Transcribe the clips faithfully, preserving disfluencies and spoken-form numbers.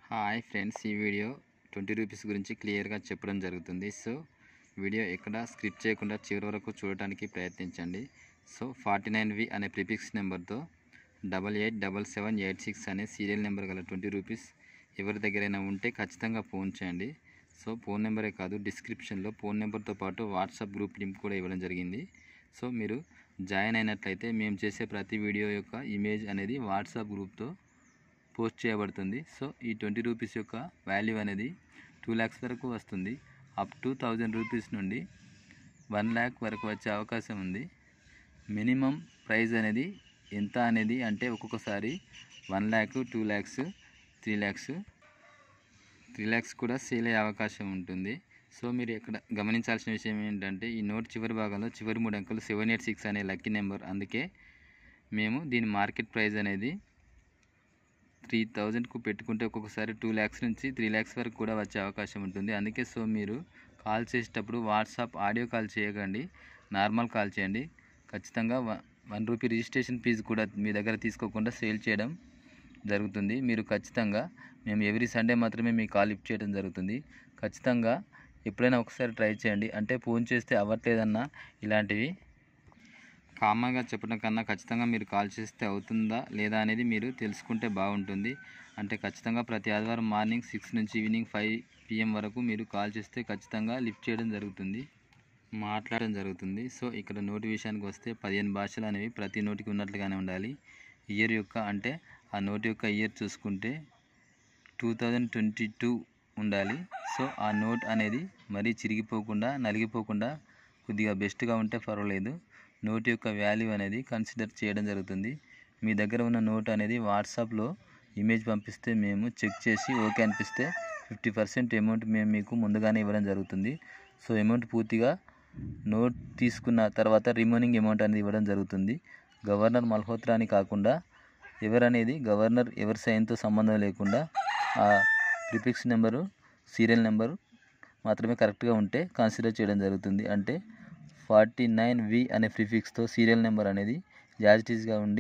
Hi friends, ఈ video twenty rupees గురించి క్లియర్గా చెప్పడం జరుగుతుంది. సో వీడియో ఎక్కడ స్క్రిప్ట్ చేయకుండా చివరి వరకు చూడటానికి ప్రయత్నించండి. సో ఫార్టీ నైన్ వి అనే ప్రిఫిక్స్ నెంబర్తో double eight double seven eight six అనే సీరియల్ నెంబర్ గల ట్వంటీ రూపీస్ ఎవరి దగ్గరైనా ఉంటే ఖచ్చితంగా ఫోన్ చేయండి. సో ఫోన్ నెంబరే కాదు, డిస్క్రిప్షన్లో ఫోన్ నెంబర్తో పాటు వాట్సాప్ గ్రూప్ లింక్ కూడా ఇవ్వడం జరిగింది. సో మీరు జాయిన్ అయినట్లయితే మేము చేసే ప్రతి వీడియో యొక్క ఇమేజ్ అనేది వాట్సాప్ గ్రూప్తో పోస్ట్ చేయబడుతుంది. సో ఈ ట్వంటీ రూపీస్ యొక్క వాల్యూ అనేది టూ ల్యాక్స్ వరకు వస్తుంది. అప్ టు థౌజండ్ రూపీస్ నుండి వన్ ల్యాక్ వరకు వచ్చే అవకాశం ఉంది. మినిమం ప్రైస్ అనేది ఎంత అనేది అంటే ఒక్కొక్కసారి one lakh two lakhs three lakhs three lakhs కూడా సేల్ అయ్యే అవకాశం ఉంటుంది. సో మీరు ఇక్కడ గమనించాల్సిన విషయం ఏంటంటే ఈ నోట్ చివరి భాగంలో చివరి మూడు అంకెలు సెవెన్ ఎయిట్ సిక్స్ అనే లక్కీ నెంబర్. అందుకే మేము దీని మార్కెట్ ప్రైస్ అనేది త్రీ థౌజండ్కు పెట్టుకుంటే ఒక్కొక్కసారి టూ ల్యాక్స్ నుంచి త్రీ ల్యాక్స్ వరకు కూడా వచ్చే అవకాశం ఉంటుంది. అందుకే సో మీరు కాల్ చేసేటప్పుడు వాట్సాప్ ఆడియో కాల్ చేయకండి, నార్మల్ కాల్ చేయండి. ఖచ్చితంగా వన్ రూపీ రిజిస్ట్రేషన్ ఫీజు కూడా మీ దగ్గర తీసుకోకుండా సేల్ చేయడం జరుగుతుంది. మీరు ఖచ్చితంగా మేము ఎవ్రీ సండే మాత్రమే మీ కాల్ లిఫ్ట్ చేయడం జరుగుతుంది. ఖచ్చితంగా ఎప్పుడైనా ఒకసారి ట్రై చేయండి. అంటే ఫోన్ చేస్తే అవ్వట్లేదన్నా ఇలాంటివి కామన్గా చెప్పడం కన్నా ఖచ్చితంగా మీరు కాల్ చేస్తే అవుతుందా లేదా అనేది మీరు తెలుసుకుంటే బాగుంటుంది. అంటే ఖచ్చితంగా ప్రతి ఆదివారం మార్నింగ్ సిక్స్ నుంచి ఈవినింగ్ ఫైవ్ పిఎం వరకు మీరు కాల్ చేస్తే ఖచ్చితంగా లిఫ్ట్ చేయడం జరుగుతుంది, మాట్లాడడం జరుగుతుంది. సో ఇక్కడ నోటి విషయానికి వస్తే పదిహేను భాషలు అనేవి ప్రతి నోటికి ఉన్నట్లుగానే ఉండాలి. ఇయర్ యొక్క అంటే ఆ నోటి యొక్క ఇయర్ చూసుకుంటే టూ థౌజండ్ ట్వంటీ టూ ఉండాలి. సో ఆ నోట్ అనేది మరీ చిరిగిపోకుండా నలిగిపోకుండా కొద్దిగా బెస్ట్గా ఉంటే పర్వాలేదు. నోట్ యొక్క వాల్యూ అనేది కన్సిడర్ చేయడం జరుగుతుంది. మీ దగ్గర ఉన్న నోట్ అనేది వాట్సాప్లో ఇమేజ్ పంపిస్తే మేము చెక్ చేసి ఓకే అనిపిస్తే ఫిఫ్టీ పర్సెంట్ అమౌంట్ మేము మీకు ముందుగానే ఇవ్వడం జరుగుతుంది. సో అమౌంట్ పూర్తిగా నోట్ తీసుకున్న తర్వాత రిమైనింగ్ అమౌంట్ అనేది ఇవ్వడం జరుగుతుంది. గవర్నర్ మల్హోత్రా అని కాకుండా ఎవరనేది గవర్నర్ ఎవరి సైన్తో సంబంధం లేకుండా ఆ ప్రిఫిక్స్ నెంబరు సీరియల్ నెంబరు మాత్రమే కరెక్ట్గా ఉంటే కన్సిడర్ చేయడం జరుగుతుంది. అంటే ఫార్టీ నైన్ వి అనే ప్రిఫిక్స్తో సీరియల్ నెంబర్ అనేది యాజిటీస్గా ఉండి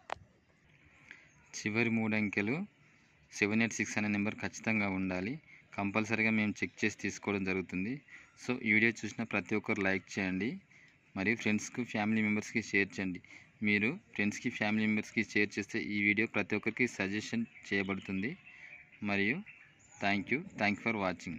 చివరి మూడు అంకెలు సెవెన్ ఎయిట్ సిక్స్ అనే నెంబర్ ఖచ్చితంగా ఉండాలి. కంపల్సరీగా మేము చెక్ చేసి తీసుకోవడం జరుగుతుంది. సో ఈ వీడియో చూసిన ప్రతి ఒక్కరు లైక్ చేయండి, మరియు ఫ్రెండ్స్కి ఫ్యామిలీ మెంబర్స్కి షేర్ చేయండి. మీరు ఫ్రెండ్స్కి ఫ్యామిలీ మెంబర్స్కి షేర్ చేస్తే ఈ వీడియో ప్రతి ఒక్కరికి సజెషన్ చేయబడుతుంది. మరియు thank you thank you for watching.